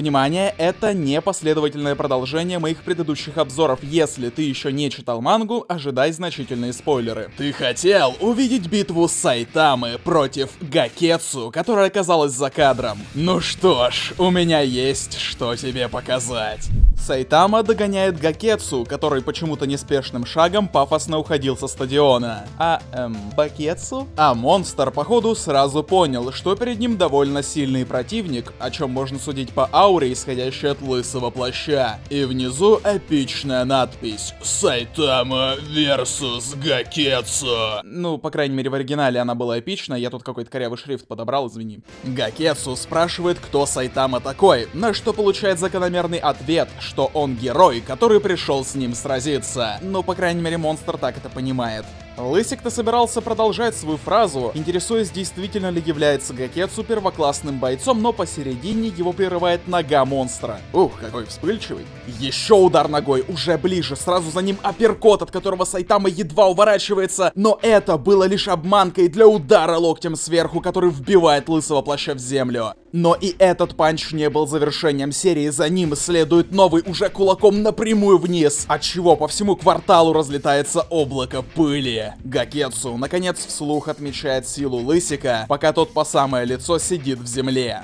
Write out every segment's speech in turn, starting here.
Внимание, это не последовательное продолжение моих предыдущих обзоров. Если ты еще не читал мангу, ожидай значительные спойлеры. Ты хотел увидеть битву Сайтамы против Гакетсу, которая оказалась за кадром. Ну что ж, у меня есть что тебе показать. Сайтама догоняет Гакетсу, который почему-то неспешным шагом пафосно уходил со стадиона. Бакетсу? А монстр, походу, сразу понял, что перед ним довольно сильный противник, о чем можно судить по ауре, исходящей от лысого плаща. И внизу эпичная надпись «Сайтама vs Гакетсу». Ну, по крайней мере, в оригинале она была эпична, я тут какой-то корявый шрифт подобрал, извини. Гакетсу спрашивает, кто Сайтама такой, на что получает закономерный ответ, что он герой, который пришел с ним сразиться. Ну, по крайней мере, монстр так это понимает. Лысик-то собирался продолжать свою фразу, интересуясь, действительно ли является Гакетсу первоклассным бойцом, но посередине его прерывает нога монстра. Ух, какой вспыльчивый. Еще удар ногой, уже ближе, сразу за ним апперкот, от которого Сайтама едва уворачивается, но это было лишь обманкой для удара локтем сверху, который вбивает лысого плаща в землю. Но и этот панч не был завершением серии, за ним следует новый уже кулаком напрямую вниз, отчего по всему кварталу разлетается облако пыли. Гакетсу, наконец, вслух отмечает силу Лысика, пока тот по самое лицо сидит в земле.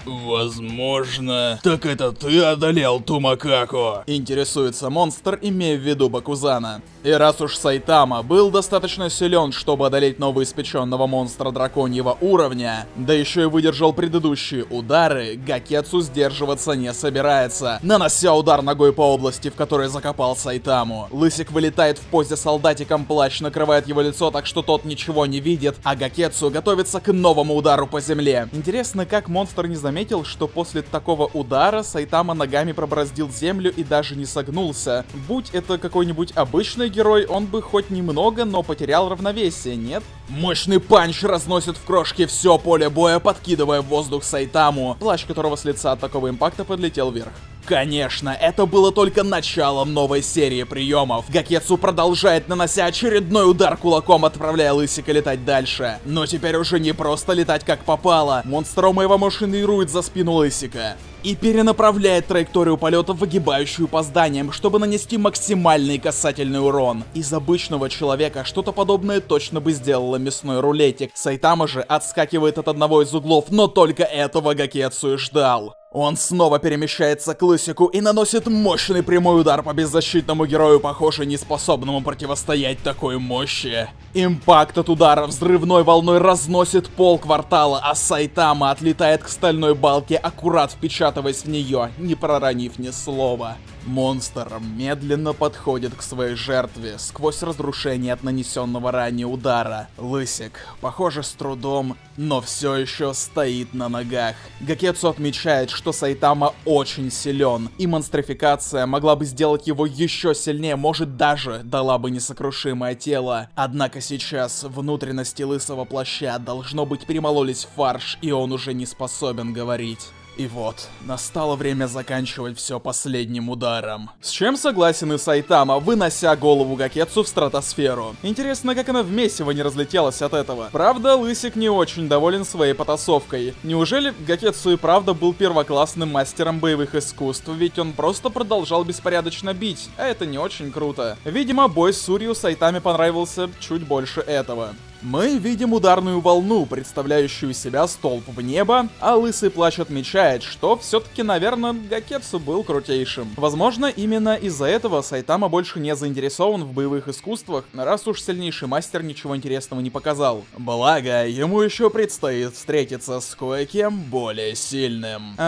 Возможно, так это ты одолел ту макаку? Интересуется монстр, имея в виду Бакузана. И раз уж Сайтама был достаточно силен, чтобы одолеть новоиспеченного монстра драконьего уровня, да еще и выдержал предыдущие удары, Гакетсу сдерживаться не собирается, нанося удар ногой по области, в которой закопал Сайтаму. Лысик вылетает в позе солдатиком, плащ накрывает его лицо, так что тот ничего не видит, а Гакетсу готовится к новому удару по земле. Интересно, как монстр не заметил, что после такого удара Сайтама ногами пробороздил землю и даже не согнулся. Будь это какой-нибудь обычный герой, он бы хоть немного, но потерял равновесие, нет? Мощный панч разносит в крошки все поле боя, подкидывая в воздух Сайтаму, плащ которого с лица от такого импакта подлетел вверх. Конечно, это было только началом новой серии приемов. Гакетсу продолжает, нанося очередной удар кулаком, отправляя Лысика летать дальше. Но теперь уже не просто летать как попало. Монстрома его машинирует за спину Лысика и перенаправляет траекторию полета, выгибающую по зданиям, чтобы нанести максимальный касательный урон. Из обычного человека что-то подобное точно бы сделало мясной рулетик. Сайтама же отскакивает от одного из углов, но только этого Гакетсу и ждал. Он снова перемещается к Лысику и наносит мощный прямой удар по беззащитному герою, похоже, не способному противостоять такой мощи. Импакт от удара взрывной волной разносит пол квартала, а Сайтама отлетает к стальной балке, аккурат впечатываясь в нее, не проронив ни слова. Монстр медленно подходит к своей жертве сквозь разрушение от нанесенного ранее удара. Лысик, похоже, с трудом, но все еще стоит на ногах. Гакетсу отмечает, что Сайтама очень силен, и монстрификация могла бы сделать его еще сильнее, может даже дала бы несокрушимое тело. Однако сейчас внутренности лысого плаща должно быть перемололись в фарш, и он уже не способен говорить. И вот, настало время заканчивать все последним ударом. С чем согласен и Сайтама, вынося голову Гакетсу в стратосферу. Интересно, как она в месиво не разлетелась от этого. Правда, Лысик не очень доволен своей потасовкой. Неужели Гакетсу и правда был первоклассным мастером боевых искусств, ведь он просто продолжал беспорядочно бить, а это не очень круто. Видимо, бой с Сурью Сайтаме понравился чуть больше этого. Мы видим ударную волну, представляющую себя столб в небо, а Лысый Плащ отмечает, что все-таки, наверное, Гакетсу был крутейшим. Возможно, именно из-за этого Сайтама больше не заинтересован в боевых искусствах, раз уж сильнейший мастер ничего интересного не показал. Благо, ему еще предстоит встретиться с кое-кем более сильным.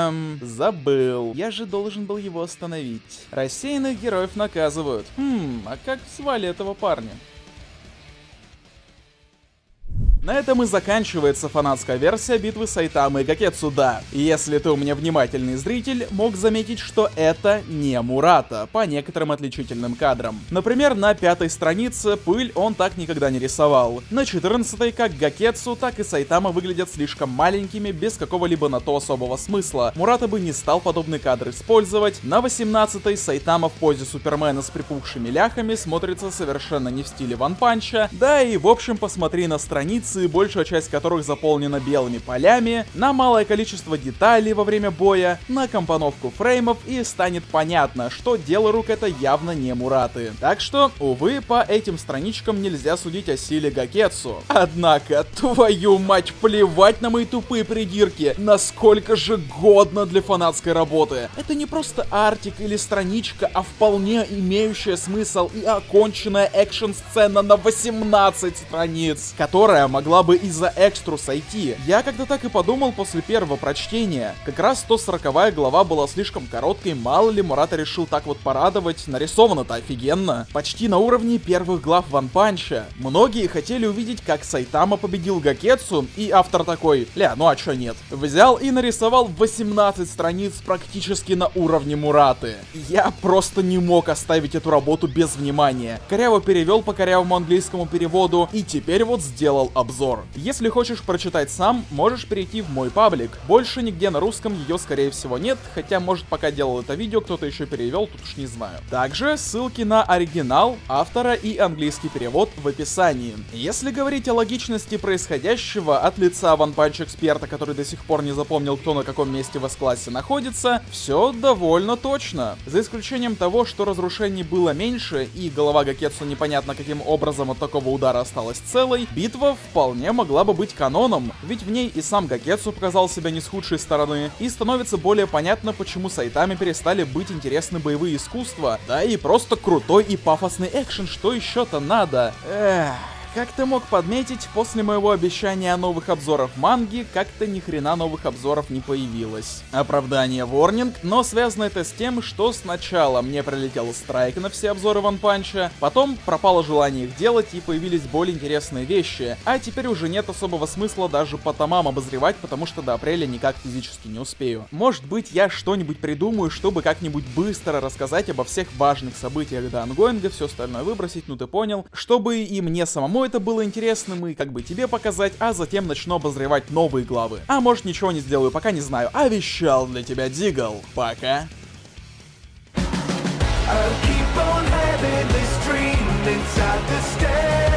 Забыл. Я же должен был его остановить. Рассеянных героев наказывают. А как звали этого парня? На этом и заканчивается фанатская версия битвы Сайтамы и Гакетсу, да. И если ты у меня внимательный зритель, мог заметить, что это не Мурата, по некоторым отличительным кадрам. Например, на 5-й странице пыль он так никогда не рисовал. На 14-й как Гакетсу, так и Сайтама выглядят слишком маленькими, без какого-либо на то особого смысла. Мурата бы не стал подобный кадр использовать. На 18-й Сайтама в позе Супермена с припухшими ляхами смотрится совершенно не в стиле Ван Панча. Да и в общем, посмотри на страницы страницы, большая часть которых заполнена белыми полями, на малое количество деталей во время боя, на компоновку фреймов, и станет понятно, что дело рук это явно не Мураты. Так что, увы, по этим страничкам нельзя судить о силе Гакетсу. Однако, твою мать, плевать на мои тупые придирки, насколько же годно для фанатской работы. Это не просто артик или страничка, а вполне имеющая смысл и оконченная экшн-сцена на 18 страниц, которая могла бы из-за экстру сойти. Я как-то так и подумал после первого прочтения. Как раз 140-я глава была слишком короткой, мало ли Мурата решил так вот порадовать, нарисовано-то офигенно. Почти на уровне первых глав Ван Панча. Многие хотели увидеть, как Сайтама победил Гакетсу, и автор такой: ля, ну а чё нет? Взял и нарисовал 18 страниц практически на уровне Мураты. Я просто не мог оставить эту работу без внимания. Коряво перевел по корявому английскому переводу, и теперь вот сделал обзор. Если хочешь прочитать сам, можешь перейти в мой паблик. Больше нигде на русском ее, скорее всего, нет, хотя, может, пока делал это видео, кто-то еще перевел, тут уж не знаю. Также ссылки на оригинал, автора и английский перевод в описании. Если говорить о логичности происходящего от лица Ван Панч эксперта, который до сих пор не запомнил, кто на каком месте в С-классе находится, все довольно точно. За исключением того, что разрушений было меньше, и голова Гакетсу непонятно каким образом от такого удара осталась целой, битва вполне могла бы быть каноном, ведь в ней и сам Гакетсу показал себя не с худшей стороны, и становится более понятно, почему Сайтаме перестали быть интересны боевые искусства, да и просто крутой и пафосный экшен, что еще-то надо. Как ты мог подметить, после моего обещания о новых обзорах манги, как-то ни хрена новых обзоров не появилось. Оправдание ворнинг, но связано это с тем, что сначала мне прилетел страйк на все обзоры Ван Панча, потом пропало желание их делать и появились более интересные вещи, а теперь уже нет особого смысла даже по томам обозревать, потому что до апреля никак физически не успею. Может быть, я что-нибудь придумаю, чтобы как-нибудь быстро рассказать обо всех важных событиях до ангоинга, все остальное выбросить, ну ты понял, чтобы и мне самому это было интересным и как бы тебе показать, а затем начну обозревать новые главы. А может, ничего не сделаю, пока не знаю. Обещал для тебя Дигл. Пока. I'll keep on having this dream inside the stage.